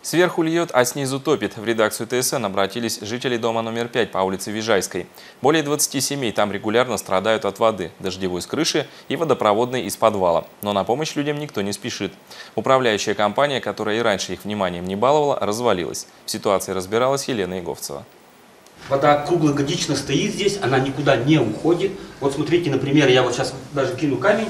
Сверху льет, а снизу топит. В редакцию ТСН обратились жители дома номер 5 по улице Вижайской. Более 20 семей там регулярно страдают от воды, дождевой с крыши и водопроводной из подвала. Но на помощь людям никто не спешит. Управляющая компания, которая и раньше их вниманием не баловала, развалилась. В ситуации разбиралась Елена Иговцева. Вода круглогодично стоит здесь, она никуда не уходит. Вот смотрите, например, я вот сейчас даже кину камень.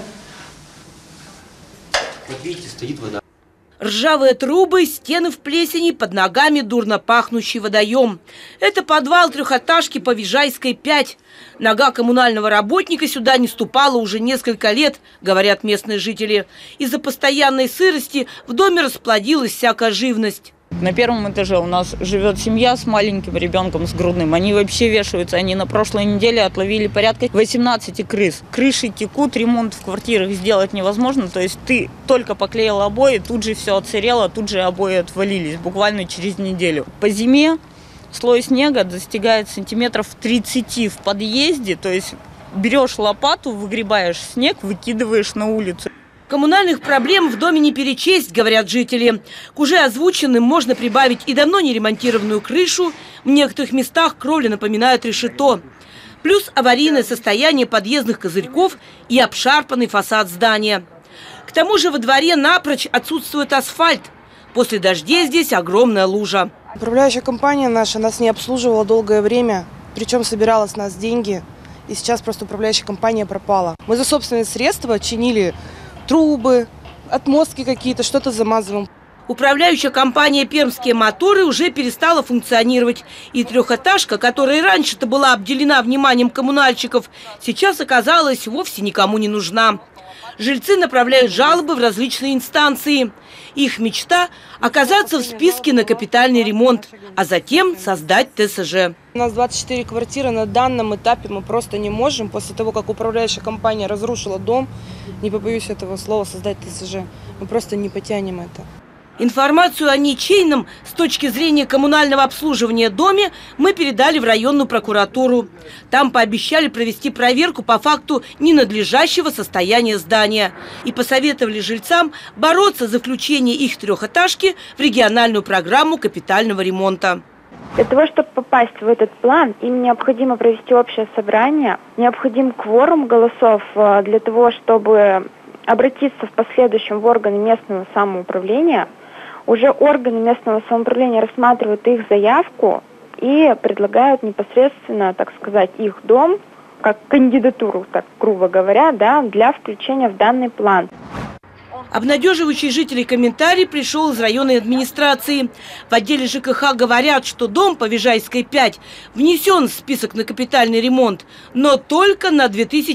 Вот видите, стоит вода. Ржавые трубы, стены в плесени, под ногами дурно пахнущий водоем. Это подвал трехэтажки по Вижайской 5. Нога коммунального работника сюда не ступала уже несколько лет, говорят местные жители. Из-за постоянной сырости в доме расплодилась всякая живность. На первом этаже у нас живет семья с маленьким ребенком, с грудным. Они вообще вешаются. Они на прошлой неделе отловили порядка 18 крыс. Крыши текут, ремонт в квартирах сделать невозможно. То есть ты только поклеил обои, тут же все отсырело, тут же обои отвалились буквально через неделю. По зиме слой снега достигает сантиметров 30 в подъезде. То есть берешь лопату, выгребаешь снег, выкидываешь на улицу. Коммунальных проблем в доме не перечесть, говорят жители. К уже озвученным можно прибавить и давно не ремонтированную крышу. В некоторых местах кровля напоминает решето. Плюс аварийное состояние подъездных козырьков и обшарпанный фасад здания. К тому же во дворе напрочь отсутствует асфальт. После дождей здесь огромная лужа. Управляющая компания наша нас не обслуживала долгое время. Причем собирала с нас деньги. И сейчас просто управляющая компания пропала. Мы за собственные средства чинили трубы, отмостки какие-то, что-то замазываем. Управляющая компания «Пермские моторы» уже перестала функционировать. И трехэтажка, которая раньше-то была обделена вниманием коммунальщиков, сейчас оказалась вовсе никому не нужна. Жильцы направляют жалобы в различные инстанции. Их мечта – оказаться в списке на капитальный ремонт, а затем создать ТСЖ. У нас 24 квартиры, на данном этапе мы просто не можем, после того, как управляющая компания разрушила дом, не побоюсь этого слова, создать ТСЖ. Мы просто не потянем это. Информацию о ничейном с точки зрения коммунального обслуживания доме мы передали в районную прокуратуру. Там пообещали провести проверку по факту ненадлежащего состояния здания. И посоветовали жильцам бороться за включение их трехэтажки в региональную программу капитального ремонта. Для того, чтобы попасть в этот план, им необходимо провести общее собрание, необходим кворум голосов для того, чтобы обратиться в последующем в органы местного самоуправления. Уже органы местного самоуправления рассматривают их заявку и предлагают непосредственно, так сказать, их дом, как кандидатуру, так грубо говоря, да, для включения в данный план. Обнадеживающий жителей комментарий пришел из районной администрации. В отделе ЖКХ говорят, что дом по Вижайской 5 внесен в список на капитальный ремонт, но только на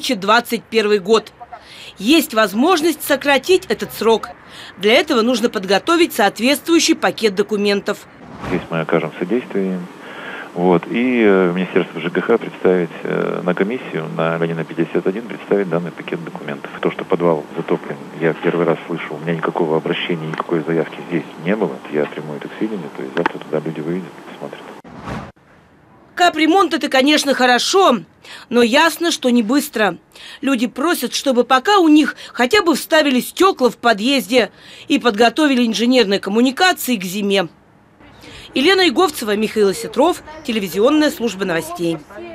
2021 год. Есть возможность сократить этот срок. Для этого нужно подготовить соответствующий пакет документов. Здесь мы окажем содействие. И Министерство ЖКХ представить на комиссию на Ленина 51 представить данный пакет документов. То, что подвал затоплен, я первый раз слышу. У меня никакого обращения, никакой заявки здесь не было. Я приму это к сведению, то есть завтра туда люди выйдут и посмотрят. Капремонт – это, конечно, хорошо, но ясно, что не быстро. Люди просят, чтобы пока у них хотя бы вставили стекла в подъезде и подготовили инженерные коммуникации к зиме. Елена Иговцева, Михаил Осетров, телевизионная служба новостей.